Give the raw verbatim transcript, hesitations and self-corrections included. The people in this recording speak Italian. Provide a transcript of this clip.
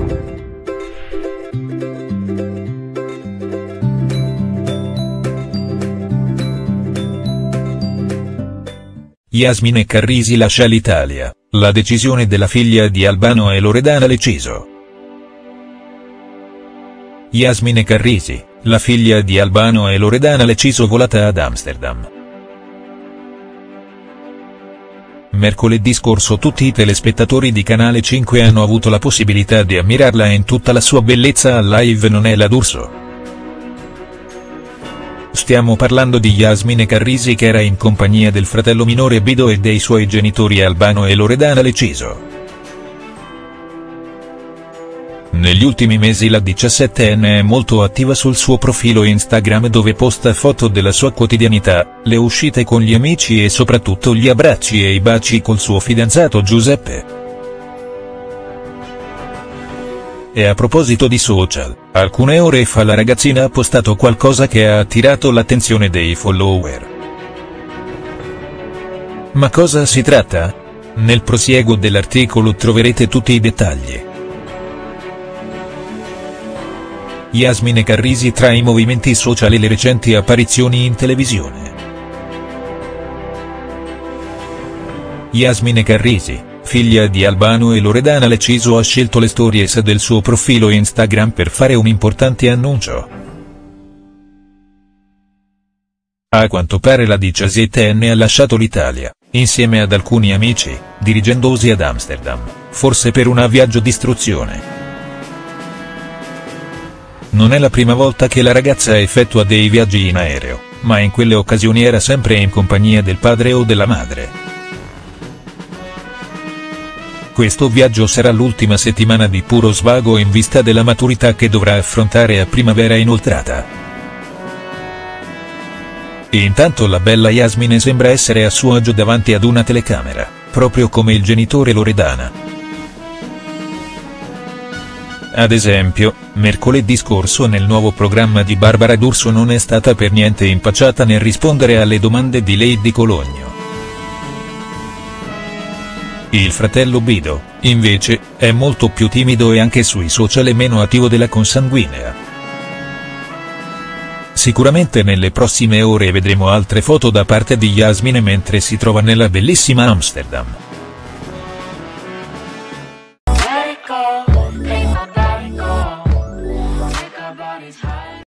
Yasmine Carrisi lascia l'Italia, la decisione della figlia di Albano e Loredana Leciso. Yasmine Carrisi, la figlia di Albano e Loredana Leciso volata ad Amsterdam. Mercoledì scorso tutti i telespettatori di Canale cinque hanno avuto la possibilità di ammirarla in tutta la sua bellezza al live Nonella d'Urso. Stiamo parlando di Yasmine Carrisi, che era in compagnia del fratello minore Bido e dei suoi genitori Albano e Loredana Leciso. Negli ultimi mesi la diciassettenne è molto attiva sul suo profilo Instagram, dove posta foto della sua quotidianità, le uscite con gli amici e soprattutto gli abbracci e i baci col suo fidanzato Giuseppe. E a proposito di social, alcune ore fa la ragazzina ha postato qualcosa che ha attirato l'attenzione dei follower. Ma cosa si tratta? Nel prosieguo dell'articolo troverete tutti i dettagli. Yasmine Carrisi tra i movimenti social e le recenti apparizioni in televisione. Yasmine Carrisi, figlia di Albano e Loredana Leciso, ha scelto le stories del suo profilo Instagram per fare un importante annuncio. A quanto pare la diciassettenne ha lasciato l'Italia, insieme ad alcuni amici, dirigendosi ad Amsterdam, forse per un viaggio d'istruzione. Non è la prima volta che la ragazza effettua dei viaggi in aereo, ma in quelle occasioni era sempre in compagnia del padre o della madre. Questo viaggio sarà l'ultima settimana di puro svago in vista della maturità che dovrà affrontare a primavera inoltrata. Intanto la bella Yasmine sembra essere a suo agio davanti ad una telecamera, proprio come il genitore Loredana. Ad esempio, mercoledì scorso nel nuovo programma di Barbara D'Urso non è stata per niente impacciata nel rispondere alle domande di Lady Cologno. Il fratello Bido, invece, è molto più timido e anche sui social è meno attivo della consanguinea. Sicuramente nelle prossime ore vedremo altre foto da parte di Yasmine mentre si trova nella bellissima Amsterdam.